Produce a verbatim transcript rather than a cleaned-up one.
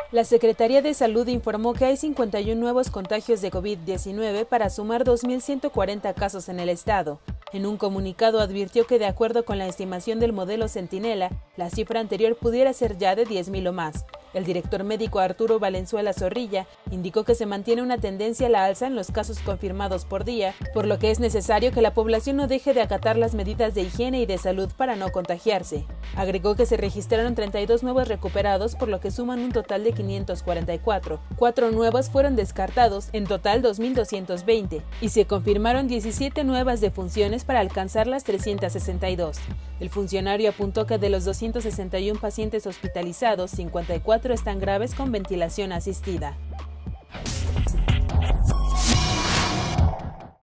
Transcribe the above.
La Secretaría de Salud informó que hay cincuenta y uno nuevos contagios de COVID diecinueve para sumar dos mil ciento cuarenta casos en el estado. En un comunicado advirtió que de acuerdo con la estimación del modelo Centinela, la cifra anterior pudiera ser ya de diez mil o más. El director médico Arturo Valenzuela Zorrilla indicó que se mantiene una tendencia a la alza en los casos confirmados por día, por lo que es necesario que la población no deje de acatar las medidas de higiene y de salud para no contagiarse. Agregó que se registraron treinta y dos nuevos recuperados, por lo que suman un total de quinientos cuarenta y cuatro. Cuatro nuevos fueron descartados, en total dos mil doscientos veinte, y se confirmaron diecisiete nuevas defunciones para alcanzar las trescientas sesenta y dos. El funcionario apuntó que de los doscientos sesenta y uno pacientes hospitalizados, cincuenta y cuatro están graves con ventilación asistida.